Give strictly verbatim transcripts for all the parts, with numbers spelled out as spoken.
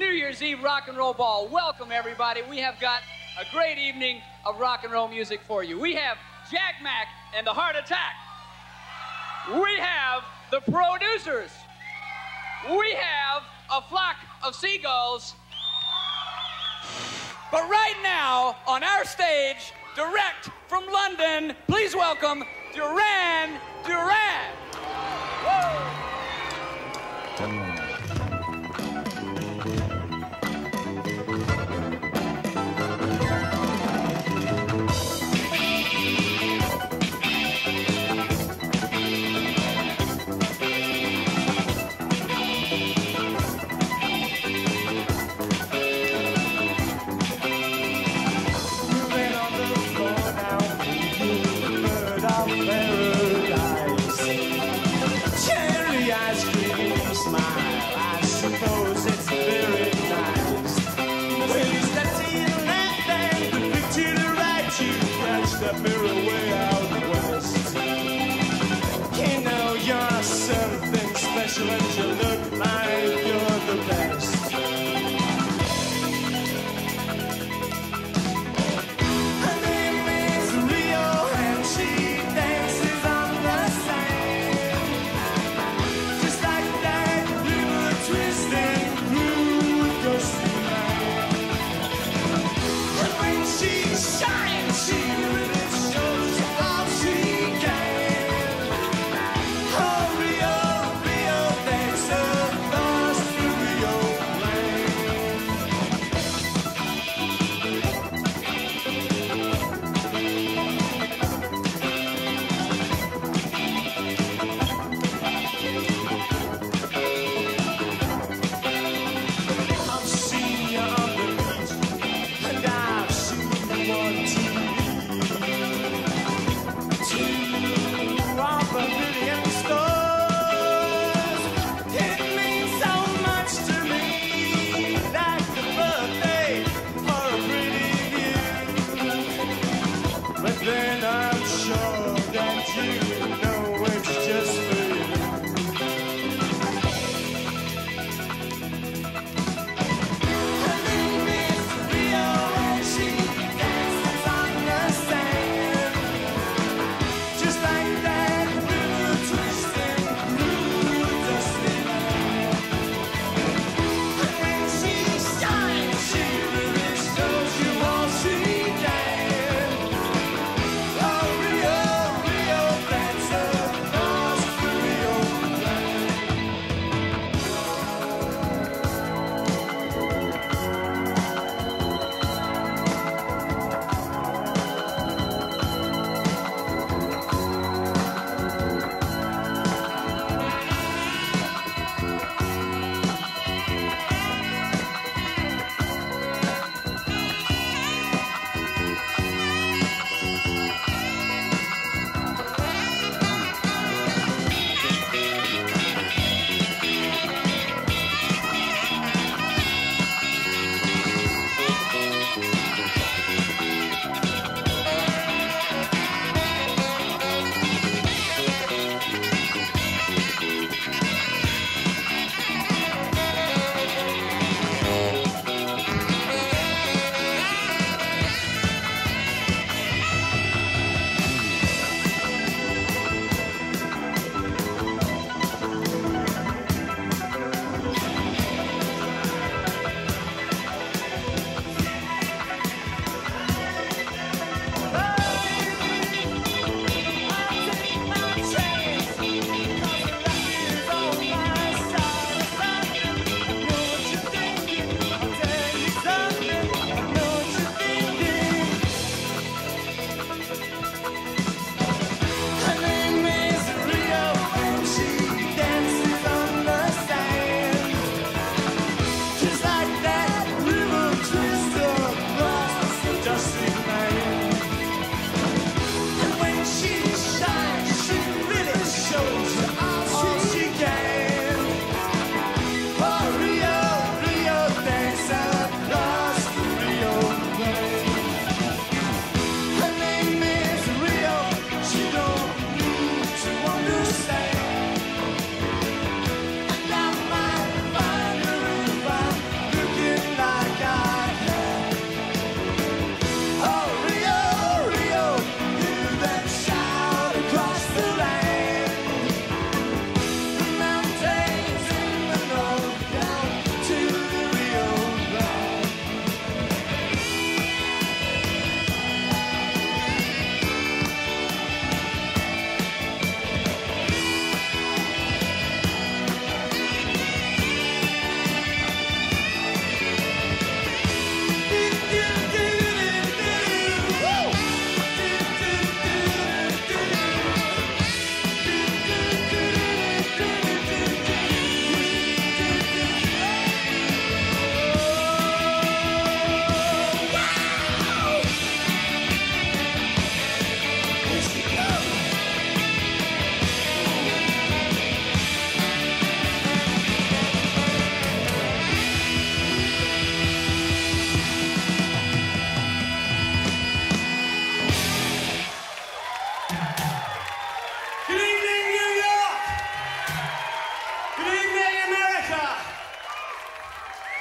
New Year's Eve Rock and Roll Ball. Welcome, everybody. We have got a great evening of rock and roll music for you. We have Jack Mack and the Heart Attack. We have the Producers. We have a flock of seagulls. But right now, on our stage, direct from London, please welcome Duran Duran. Woo! Cherry ice cream smile, I suppose it's very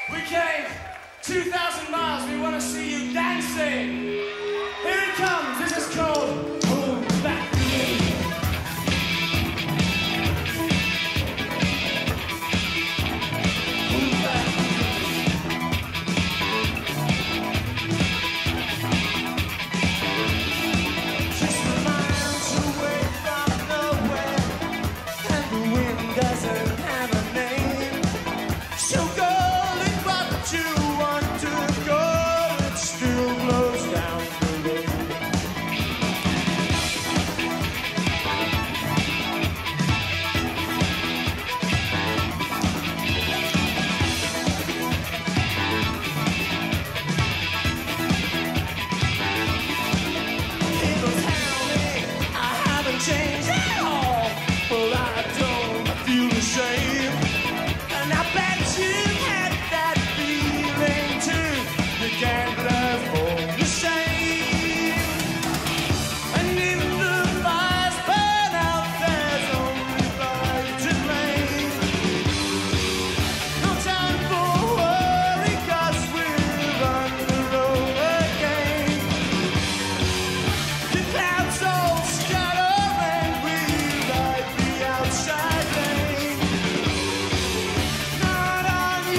We came two thousand miles, we want to see you dancing. Here it comes, this is called Hold Back the Wind. Hold back the wind. Just a miles away from nowhere, and the wind doesn't have a name. So go and what you want to go, it still blows down the road. People tell me I haven't changed at all, but I don't feel the same. And I bet you had that feeling too. You can't love all the same. And if the fires burn out, there's only light to blame. No time for worry, 'cause we're on the road again. The clouds all scatter and we ride the outside lane. Not on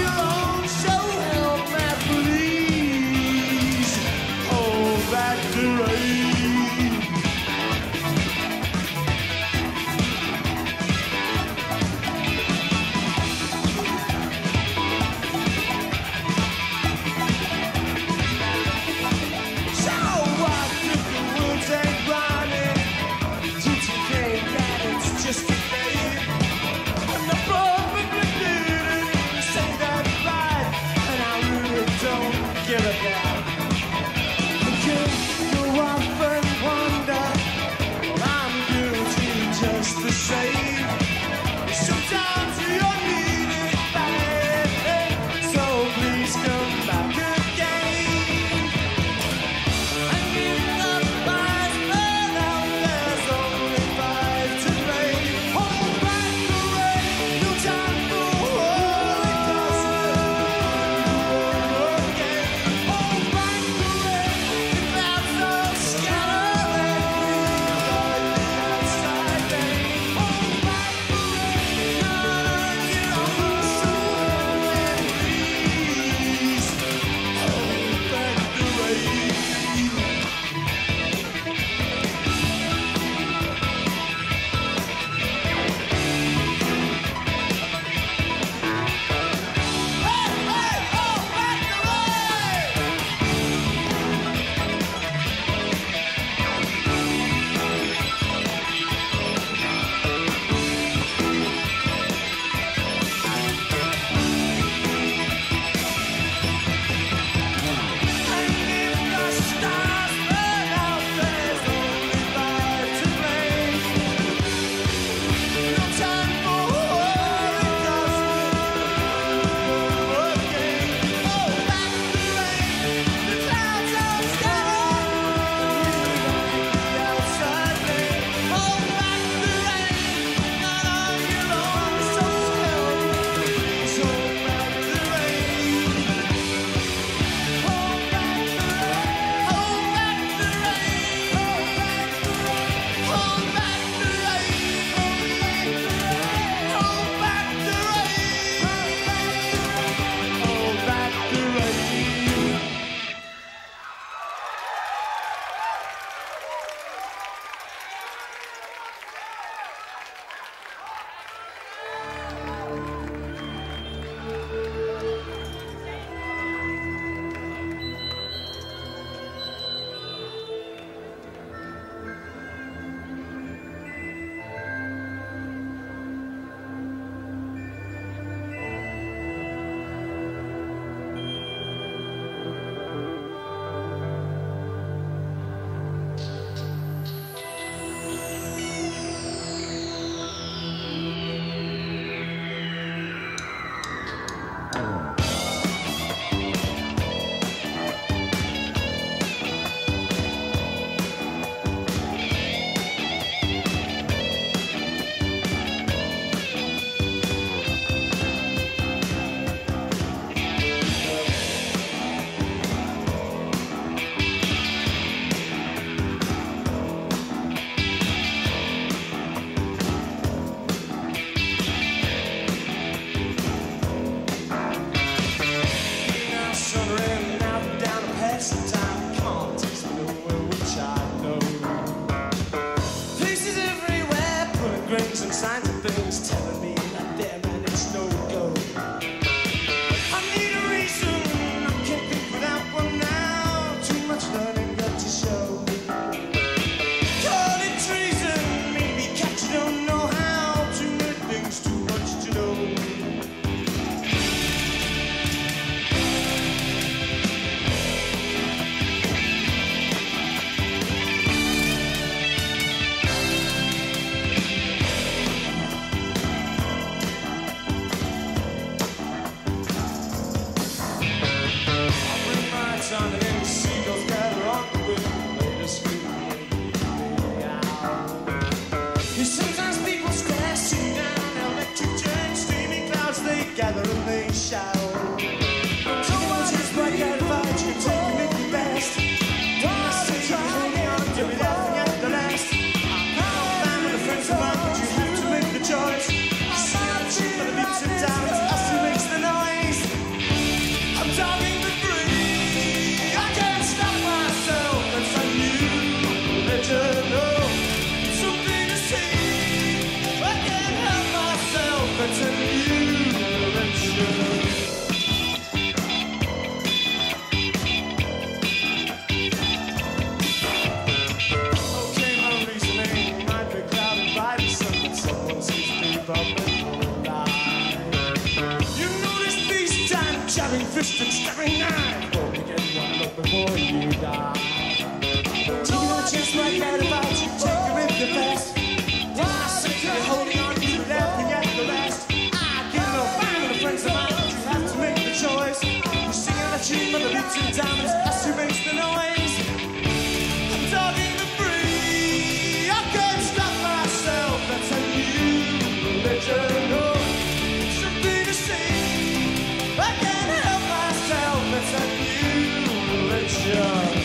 Jabbing fist and stabbing knife. Hope you get one look before you die. Taking a chance right there about you, take it with the best. Why I sit here holding on to laughing at the rest. I get no fine with the friends of mine, you have to make the choice. You sing out a tune, but the beats and diamonds, that's who makes the noise. I'm talking to free, I can't stop myself, that's a new religion. Something to see, I can't help myself, that's a new religion.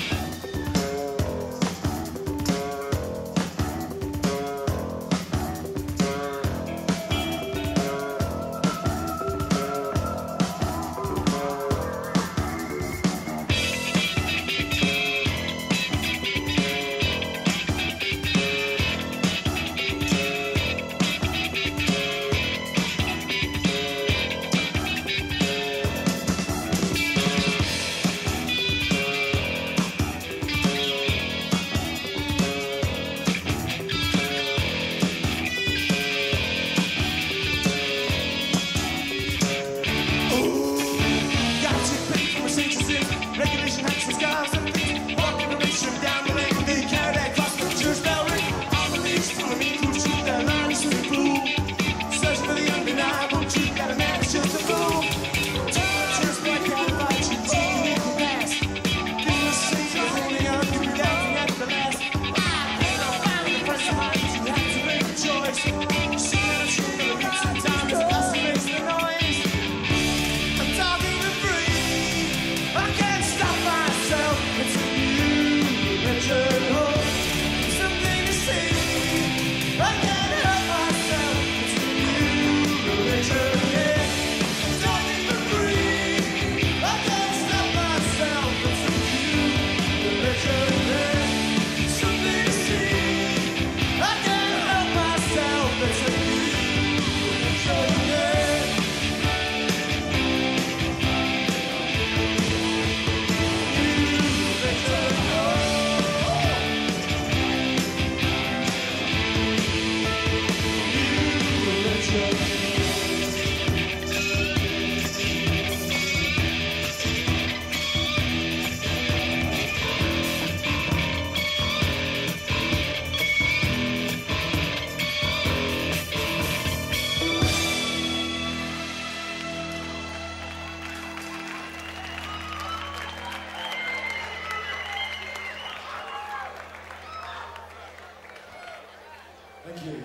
Thank you.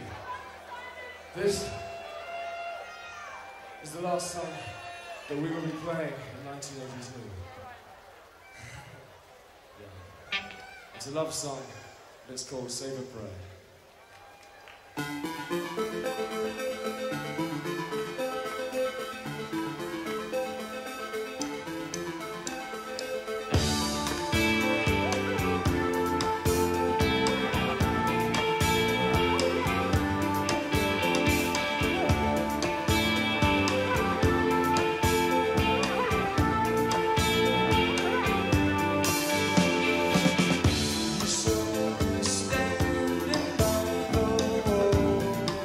This is the last song that we will be playing in nineteen eighty-two. Yeah. It's a love song, and it's called Save a Prayer. Standing by the wall.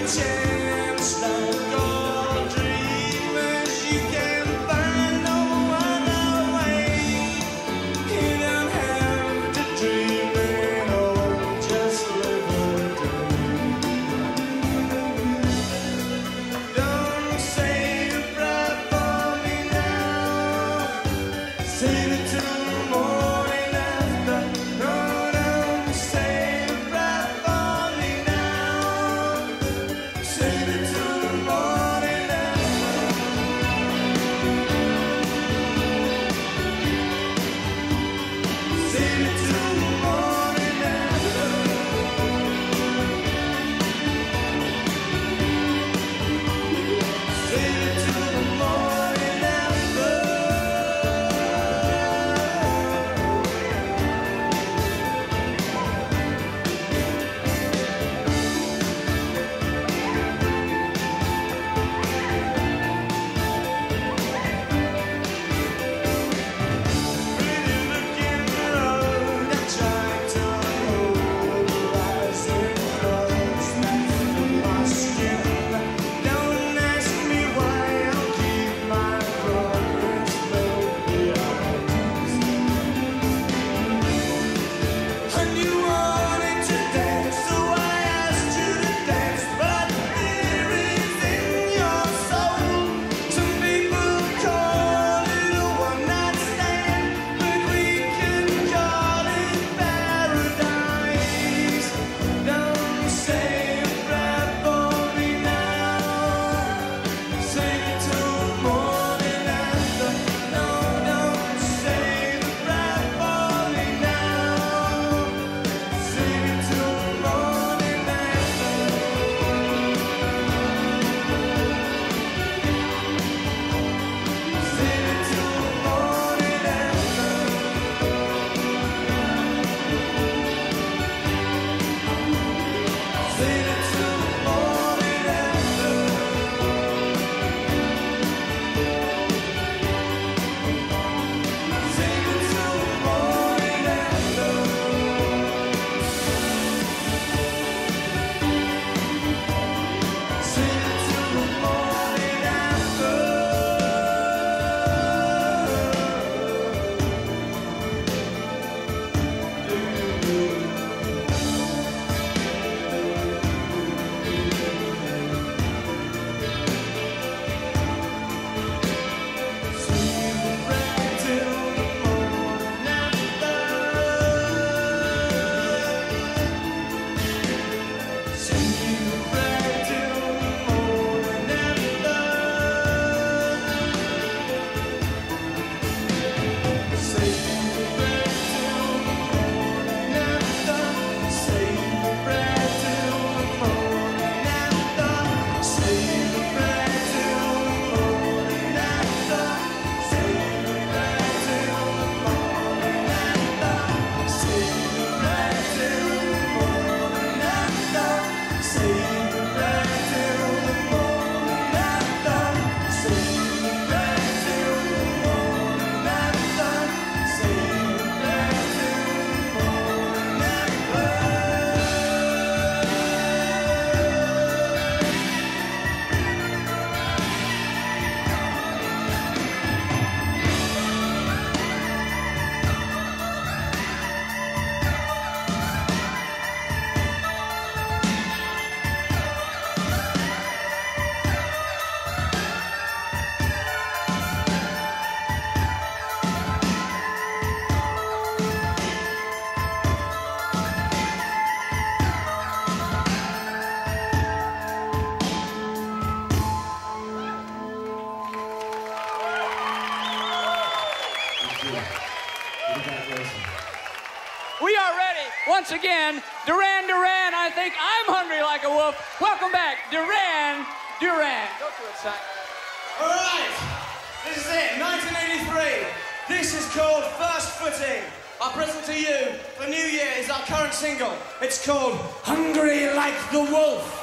We are ready. Once again, Duran Duran, I think I'm hungry like a wolf. Welcome back, Duran Duran. Go to it, son. All right, this is it, nineteen eighty-three. This is called First Footing. Our present to you for New Year is our current single. It's called Hungry Like the Wolf.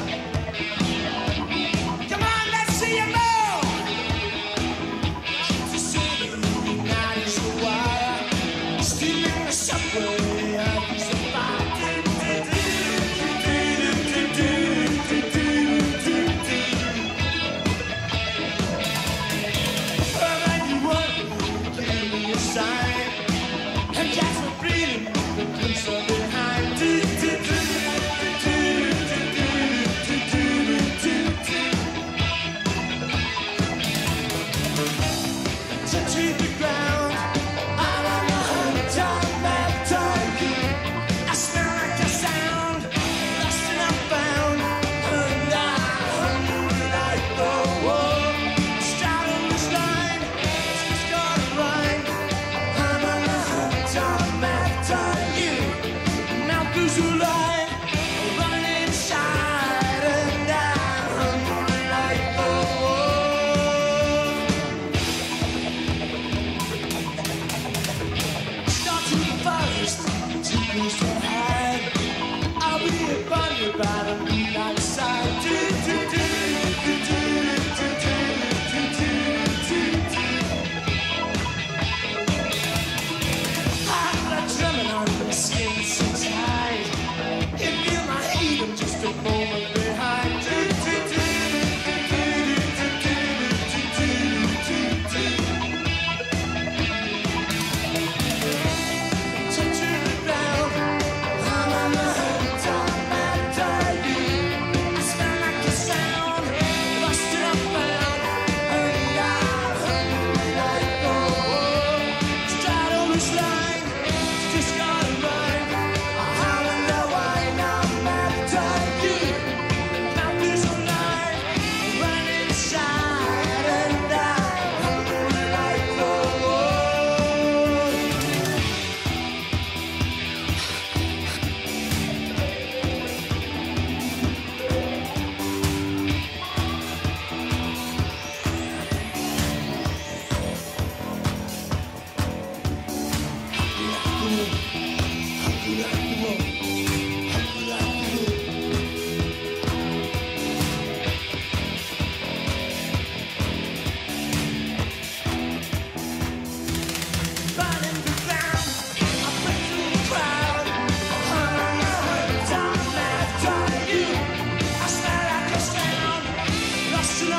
Come on, let's see you move!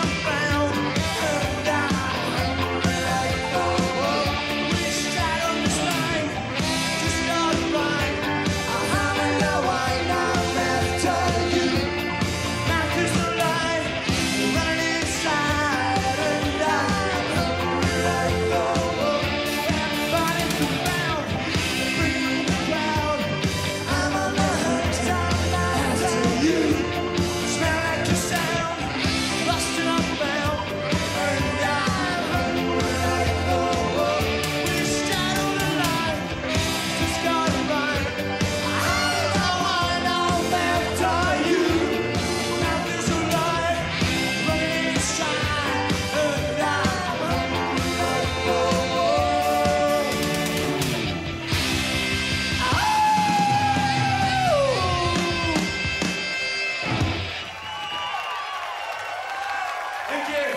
unbound, and I'm let go. Wish that on this line just not right. I haven't no one I'm after you. Math is a lie, running inside, and I'm let go. Everybody's around, bringing the crowd. I'm on the hook, I'm after you. Smell like the sound, lost and unbound, and I'm let go. Wish that on the line just got right. I know I know after you. Math is a lie, running inside, and I'm let go. Thank you.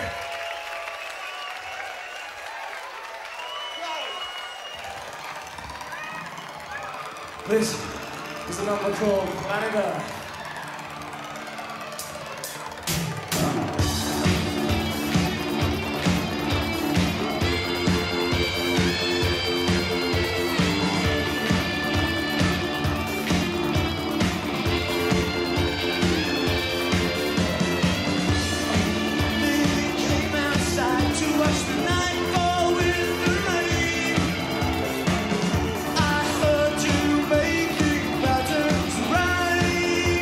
This is a number called Planet Earth. We came outside to watch the night fall with the rain. I heard you making patterns right.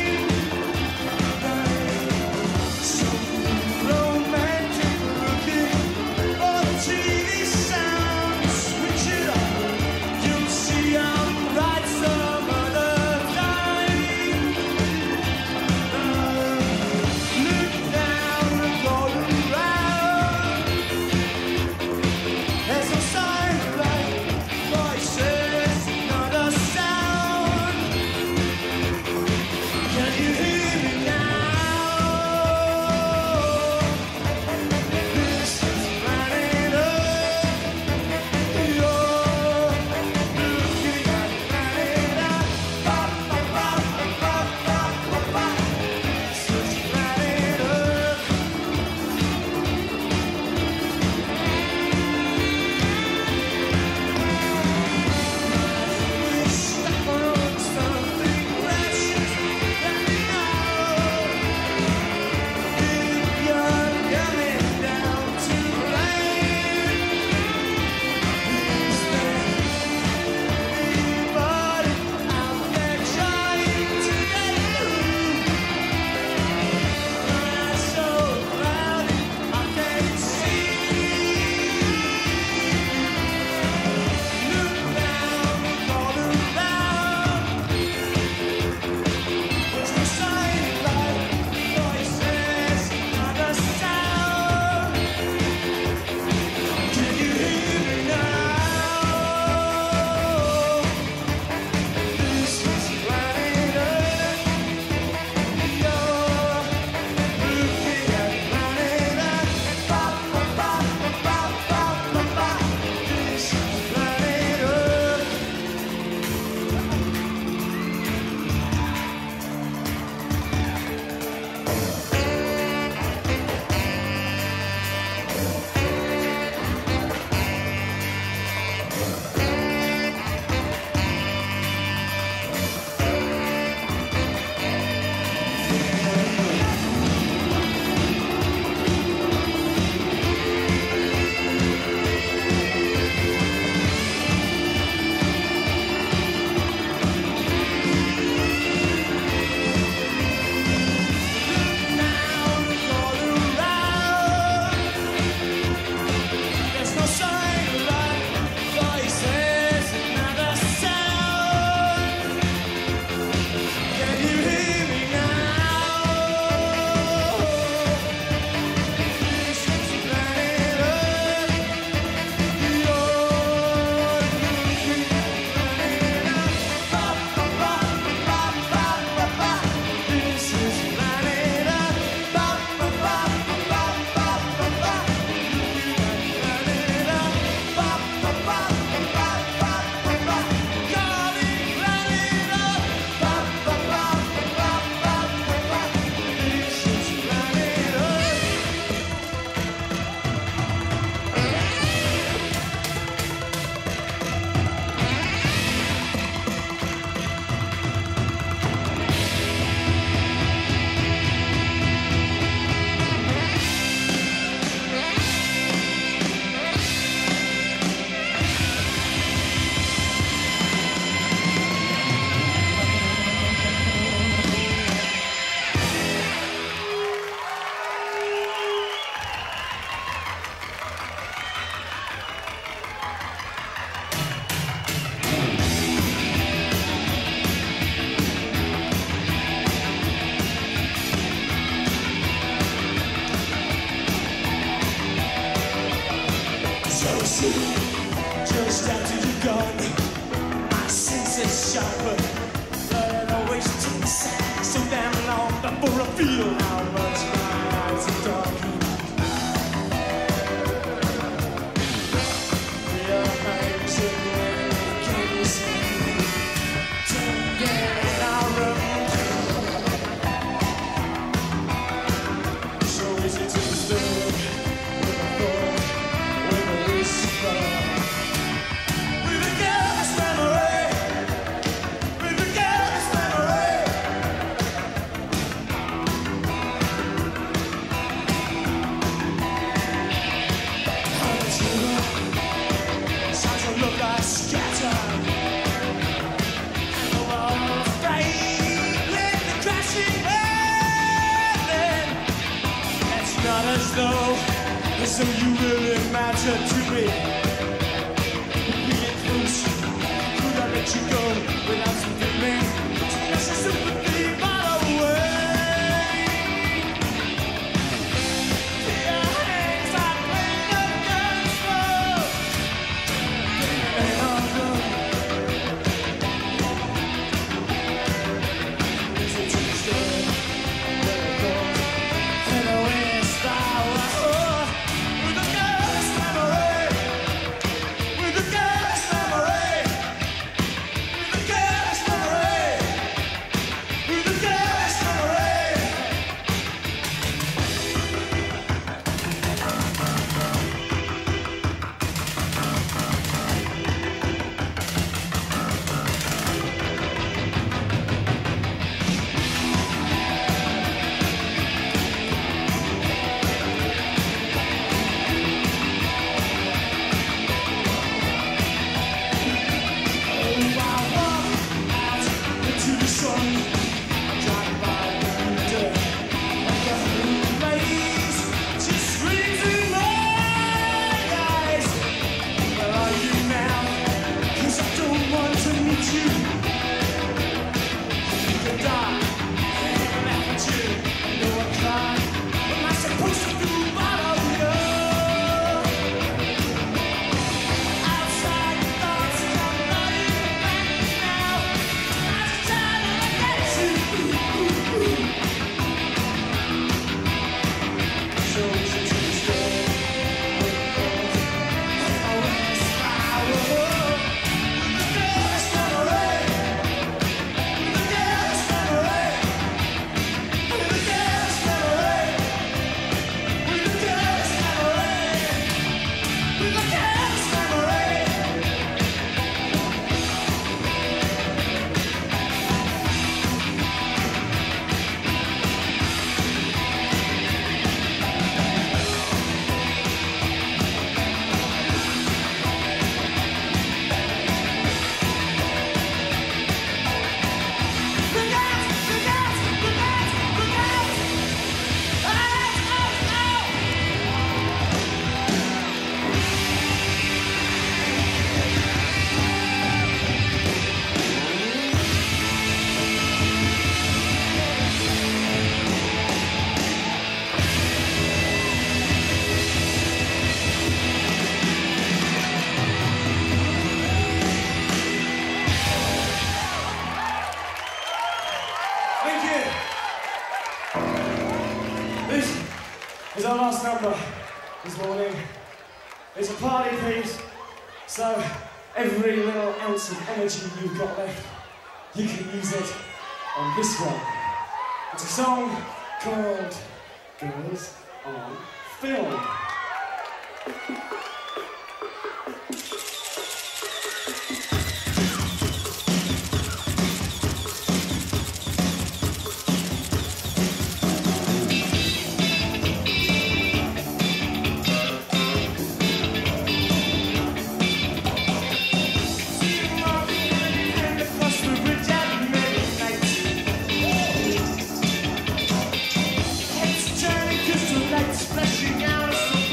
so soon, just after you're gone. My senses sharper, but it always takes so damn long before I feel how much my eyes are darkened. Real things are when I can't see. Don't get in our room. So easy to disturb with a thought, with a whisper. With a girl's memory, with a girl's memory. Sounds a look like scattered, and the walls fade with the crashing heaven. It's not as though, as though you really matter to me. Being close, could I let you go without some feeling? That's a sympathy by the way. Your hands are playing the guns for. And all the is it Tuesday? There it goes. And a whisper. With a girl's memory. With a girl's memory. With a girl's memory. With a girl's memory. Thank you. This is our last number this morning. It's a party piece, so every little ounce of energy you've got left, you can use it on this one. It's a song called Girls on Film. Turning crystal lights flashing out of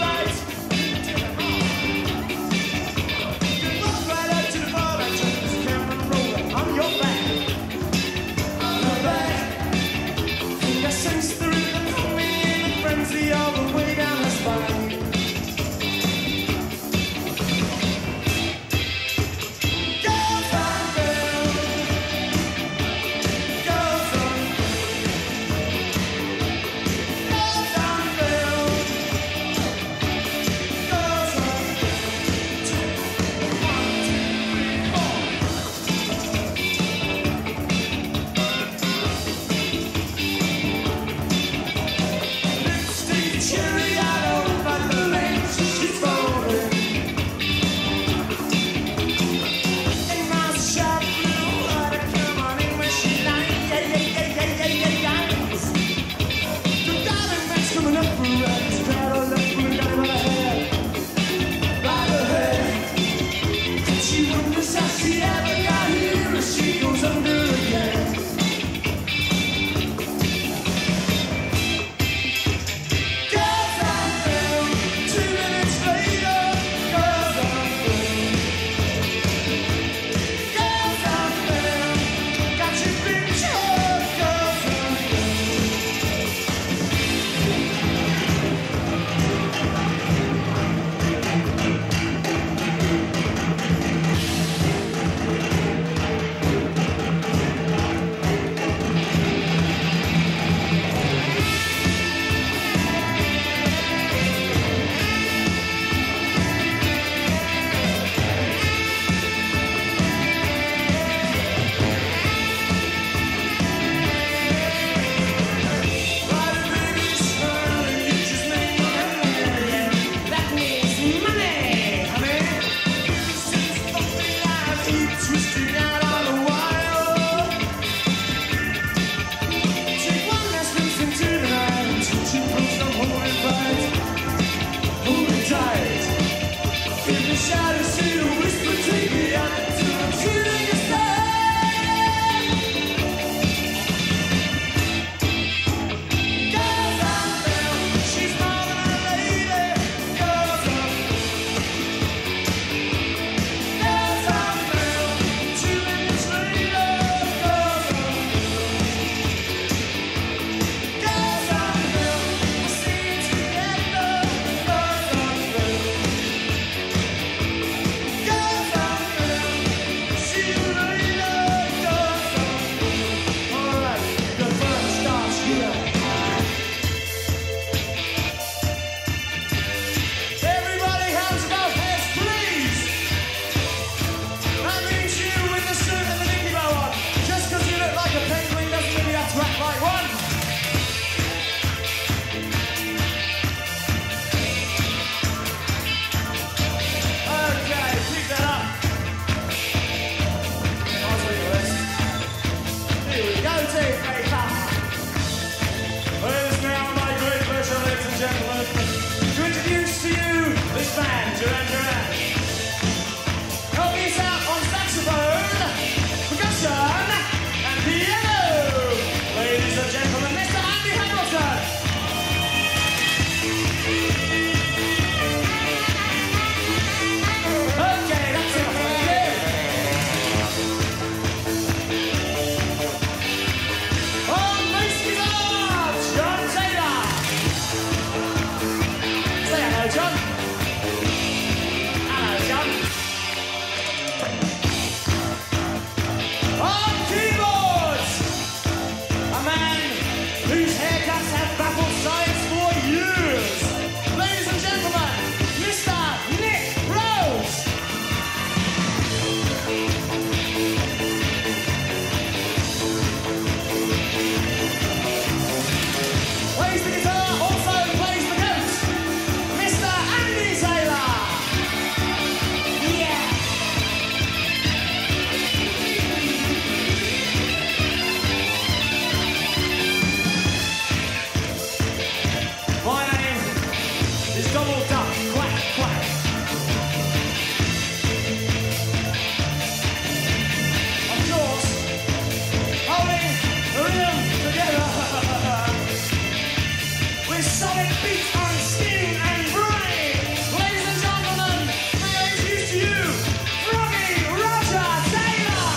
dog, quack, quack. Of course, holding the rhythm together with solid beat and skin and brain. Ladies and gentlemen, may I introduce to you Froggy Roger Taylor.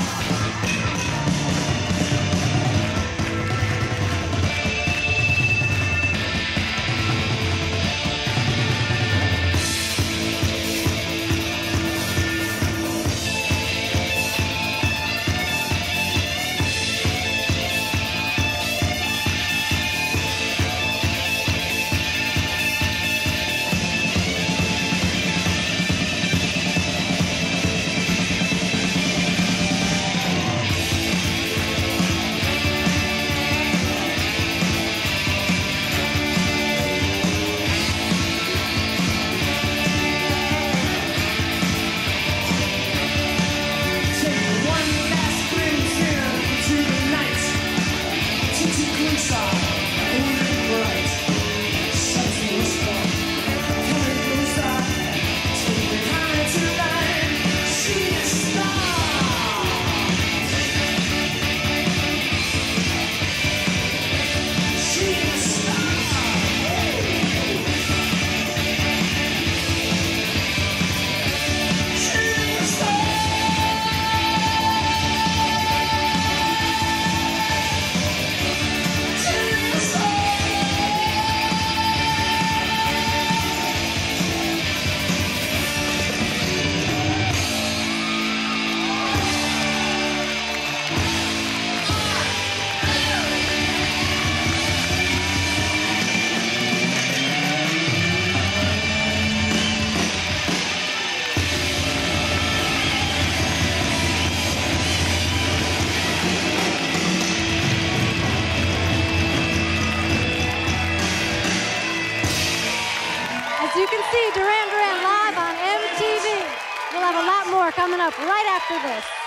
You can see Duran Duran live on M T V. We'll have a lot more coming up right after this.